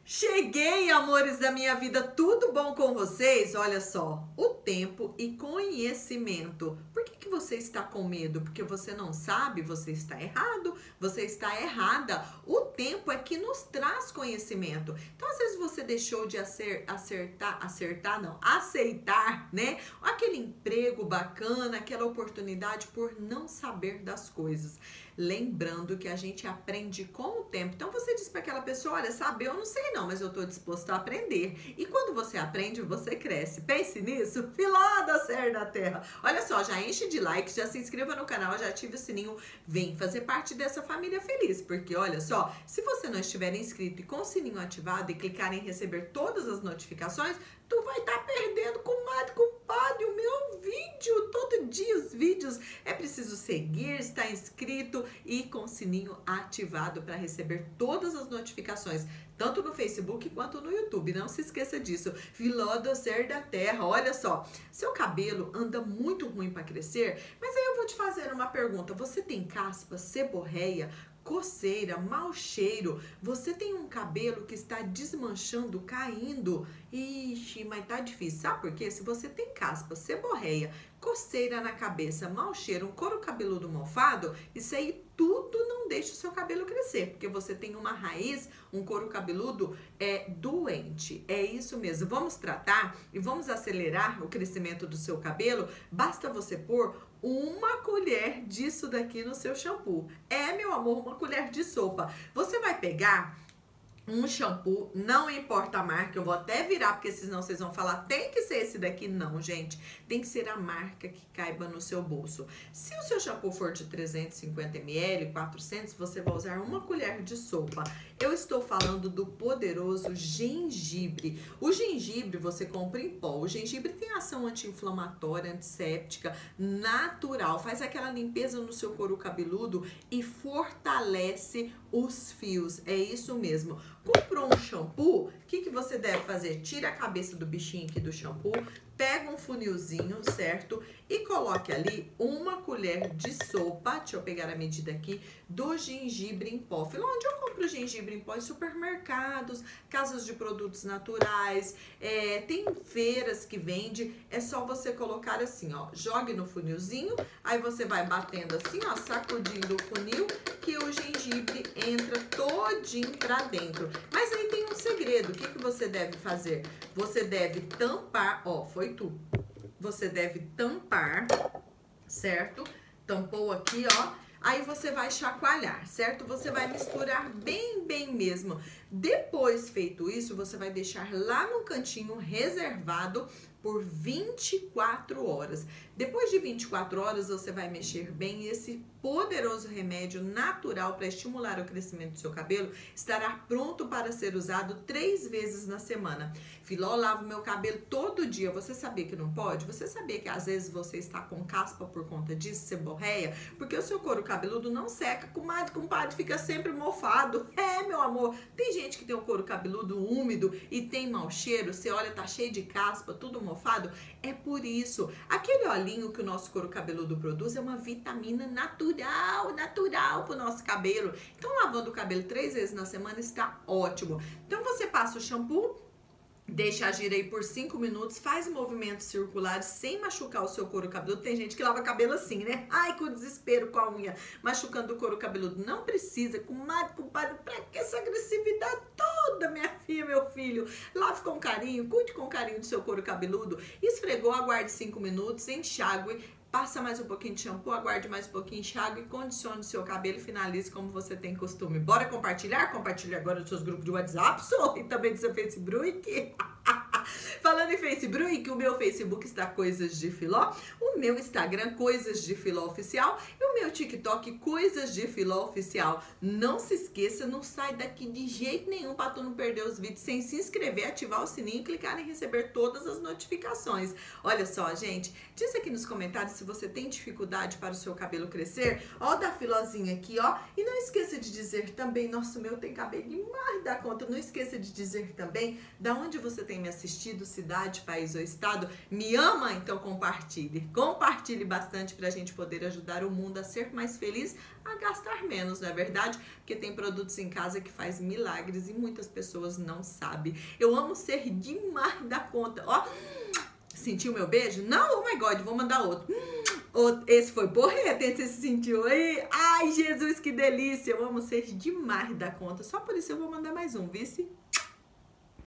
Cheguei, amores da minha vida, tudo bom com vocês? Olha só, o tempo e conhecimento. Por que você está com medo? Porque você não sabe, você está errado, você está errada. O tempo é que nos traz conhecimento. Então, às vezes você deixou de aceitar, né? Aquele emprego bacana, aquela oportunidade por não saber das coisas. Lembrando que a gente aprende com o tempo. Então você diz para aquela pessoa, olha, sabe, eu não sei não, mas eu estou disposto a aprender. E quando você aprende, você cresce. Pense nisso, Filó da Ser da Terra. Olha só, já enche de likes, já se inscreva no canal, já ative o sininho, vem fazer parte dessa família feliz. Porque olha só, se você não estiver inscrito e com o sininho ativado e clicar em receber todas as notificações, tu vai estar perdendo, comadre, compadre, o meu vídeo, todo dia os vídeos. É preciso seguir, estar inscrito e com o sininho ativado para receber todas as notificações, tanto no Facebook quanto no YouTube. Não se esqueça disso. Filó do Ser da Terra, olha só, seu cabelo anda muito ruim para crescer, mas aí eu vou te fazer uma pergunta. Você tem caspa, seborreia, coceira, mau cheiro, você tem um cabelo que está desmanchando, caindo? Ixi, mas tá difícil, sabe por quê? Se você tem caspa, seborreia, coceira na cabeça, mau cheiro, um couro cabeludo mofado, isso aí tudo não deixa o seu cabelo crescer, porque você tem uma raiz, um couro cabeludo doente. É isso mesmo. Vamos tratar e vamos acelerar o crescimento do seu cabelo. Basta você pôr uma colher disso daqui no seu shampoo. Meu amor, uma colher de sopa. Você vai pegar um shampoo, não importa a marca, eu vou até virar, porque senão vocês vão falar, tem que ser esse daqui. Não, gente, tem que ser a marca que caiba no seu bolso. Se o seu shampoo for de 350 ml, 400, você vai usar uma colher de sopa. Eu estou falando do poderoso gengibre. O gengibre você compra em pó. O gengibre tem ação anti-inflamatória, antisséptica, natural, faz aquela limpeza no seu couro cabeludo e fortalece os fios. É isso mesmo. Comprou um shampoo, o que você deve fazer? Tira a cabeça do bichinho aqui do shampoo, pega um funilzinho, certo? E coloque ali uma colher de sopa, deixa eu pegar a medida aqui, do gengibre em pó. Filó, onde eu compro gengibre em pó? Em supermercados, casas de produtos naturais, tem feiras que vende. É só você colocar assim, ó, jogue no funilzinho, aí você vai batendo assim, ó, sacudindo o funil, que o gengibre entra todinho pra dentro. Mas aí tem um segredo, o que você deve fazer? Você deve tampar, ó, foi tu. Você deve tampar, certo? Tampou aqui, ó. Aí você vai chacoalhar, certo? Você vai misturar bem mesmo. Depois feito isso, você vai deixar lá no cantinho reservado por 24 horas. Depois de 24 horas, você vai mexer bem. Esse poderoso remédio natural para estimular o crescimento do seu cabelo estará pronto para ser usado 3 vezes na semana. Filó, lavo meu cabelo todo dia. Você sabia que não pode? Você sabia que às vezes você está com caspa por conta disso, seborreia? Porque o seu couro cabeludo não seca, comadre, compadre, fica sempre mofado. Meu amor, tem gente que tem o couro cabeludo úmido e tem mau cheiro. Você olha, tá cheio de caspa, tudo mofado. É por isso. Aquele olhinho que o nosso couro cabeludo produz é uma vitamina natural pro nosso cabelo. Então, lavando o cabelo 3 vezes na semana está ótimo. Então, você passa o shampoo, deixa agir aí por 5 minutos, faz movimentos circulares sem machucar o seu couro cabeludo. Tem gente que lava cabelo assim, né? Ai, com desespero com a unha, machucando o couro cabeludo. Não precisa, comadre, compadre, pra que essa agressividade toda, minha filha, meu filho? Lave com carinho, cuide com carinho do seu couro cabeludo. Esfregou, aguarde 5 minutos, enxague, passa mais um pouquinho de shampoo, aguarde mais um pouquinho, enxague e condicione o seu cabelo e finalize como você tem costume. Bora compartilhar? Compartilhe agora nos seus grupos de WhatsApp, e também do seu Facebook. Falando em Facebook, o meu Facebook está Coisas de Filó, o meu Instagram Coisas de Filó Oficial e o meu TikTok Coisas de Filó Oficial. Não se esqueça, não sai daqui de jeito nenhum para tu não perder os vídeos, sem se inscrever, ativar o sininho e clicar em receber todas as notificações. Olha só, gente, diz aqui nos comentários se você tem dificuldade para o seu cabelo crescer. Ó, da Filózinha aqui, ó. E não esqueça de dizer também, nossa, o meu tem cabelo demais da conta. Não esqueça de dizer também da onde você tem me assistido. vestido, cidade, país ou estado? Me ama? Então compartilhe. Compartilhe bastante para a gente poder ajudar o mundo a ser mais feliz, a gastar menos, não é verdade? Porque tem produtos em casa que faz milagres e muitas pessoas não sabem. Eu amo ser demais da conta. Ó, sentiu meu beijo? Não, oh my God, vou mandar outro. Esse foi porreta, esse se sentiu aí. Ai, Jesus, que delícia. Eu amo ser demais da conta. Só por isso eu vou mandar mais um, vice?